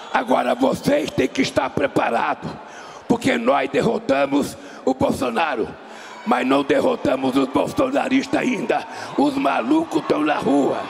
Agora vocês têm que estar preparados, porque nós derrotamos o Bolsonaro, mas não derrotamos os bolsonaristas ainda. Os malucos estão na rua,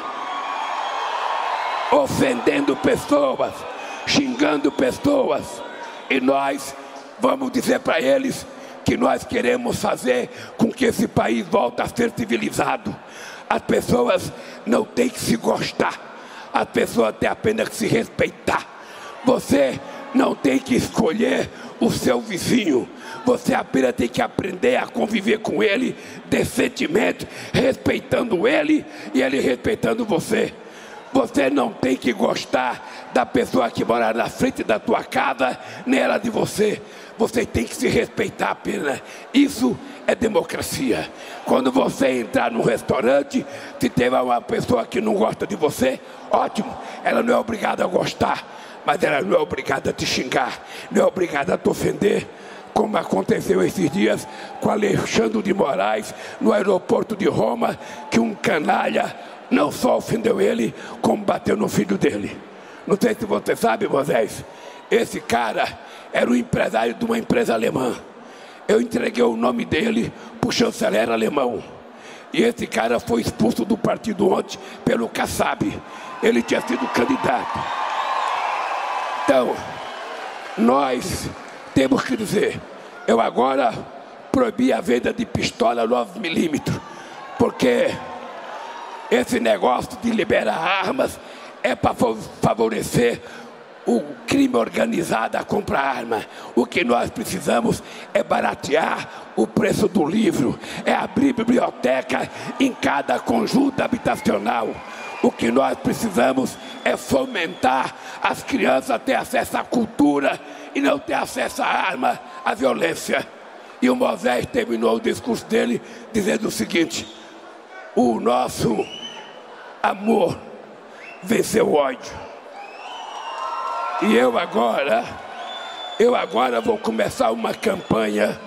ofendendo pessoas, xingando pessoas, e nós vamos dizer para eles que nós queremos fazer com que esse país volte a ser civilizado. As pessoas não têm que se gostar, as pessoas têm apenas que se respeitar. Você não tem que escolher o seu vizinho, você apenas tem que aprender a conviver com ele decentemente, respeitando ele e ele respeitando você. Você não tem que gostar da pessoa que mora na frente da tua casa, nem ela de você. Você tem que se respeitar apenas. Isso é democracia. Quando você entrar num restaurante, se tem uma pessoa que não gosta de você, ótimo, ela não é obrigada a gostar, mas ela não é obrigada a te xingar, não é obrigada a te ofender, como aconteceu esses dias com Alexandre de Moraes, no aeroporto de Roma, que um canalha não só ofendeu ele, como bateu no filho dele. Não sei se você sabe, Moisés, esse cara era o empresário de uma empresa alemã. Eu entreguei o nome dele para o chanceler alemão. E esse cara foi expulso do partido ontem pelo Kassab. Ele tinha sido candidato. Então, nós temos que dizer, eu agora proibi a venda de pistola 9mm, porque esse negócio de liberar armas é para favorecer o crime organizado a comprar arma. O que nós precisamos é baratear o preço do livro, é abrir biblioteca em cada conjunto habitacional. O que nós precisamos é fomentar as crianças a ter acesso à cultura e não ter acesso à arma, à violência. E o Moisés terminou o discurso dele dizendo o seguinte: o nosso amor venceu o ódio. E eu agora vou começar uma campanha.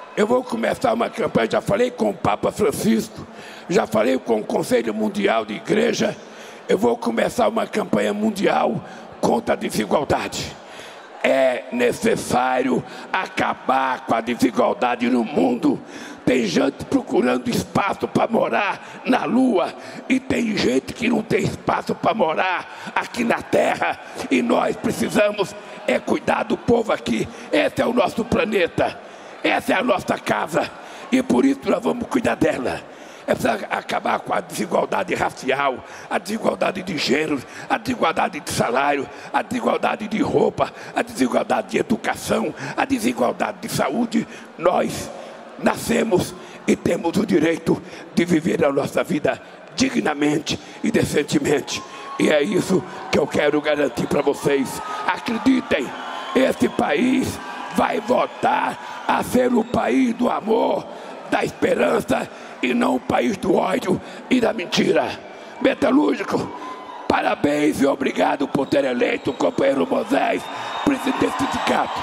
Já falei com o Papa Francisco, já falei com o Conselho Mundial de Igreja. Eu vou começar uma campanha mundial contra a desigualdade. É necessário acabar com a desigualdade no mundo. Tem gente procurando espaço para morar na Lua e tem gente que não tem espaço para morar aqui na Terra. E nós precisamos cuidar do povo aqui. Esse é o nosso planeta, essa é a nossa casa e por isso nós vamos cuidar dela. É preciso acabar com a desigualdade racial, a desigualdade de gênero, a desigualdade de salário, a desigualdade de roupa, a desigualdade de educação, a desigualdade de saúde. Nós nascemos e temos o direito de viver a nossa vida dignamente e decentemente. E é isso que eu quero garantir para vocês. Acreditem, esse país vai voltar a ser o país do amor, da esperança, e não o país do ódio e da mentira. Metalúrgico, parabéns e obrigado por ter eleito o companheiro Moisés presidente do sindicato.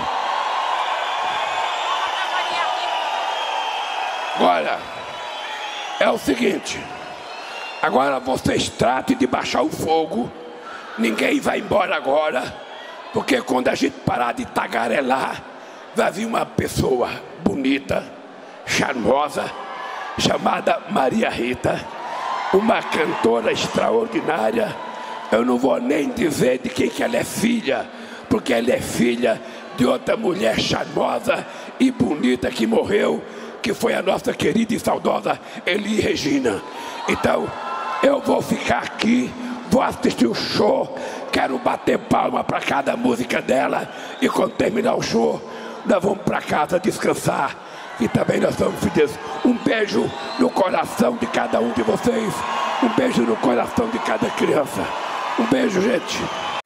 Agora, é o seguinte, agora vocês tratem de baixar o fogo, ninguém vai embora agora, porque quando a gente parar de tagarelar, vai vir uma pessoa bonita, charmosa, chamada Maria Rita, uma cantora extraordinária. Eu não vou nem dizer de quem que ela é filha, porque ela é filha de outra mulher charmosa e bonita que morreu, que foi a nossa querida e saudosa Elis Regina. Então, eu vou ficar aqui, vou assistir o show, quero bater palma para cada música dela, e quando terminar o show, nós vamos para casa descansar. E também nós somos fiéis. Um beijo no coração de cada um de vocês. Um beijo no coração de cada criança. Um beijo, gente.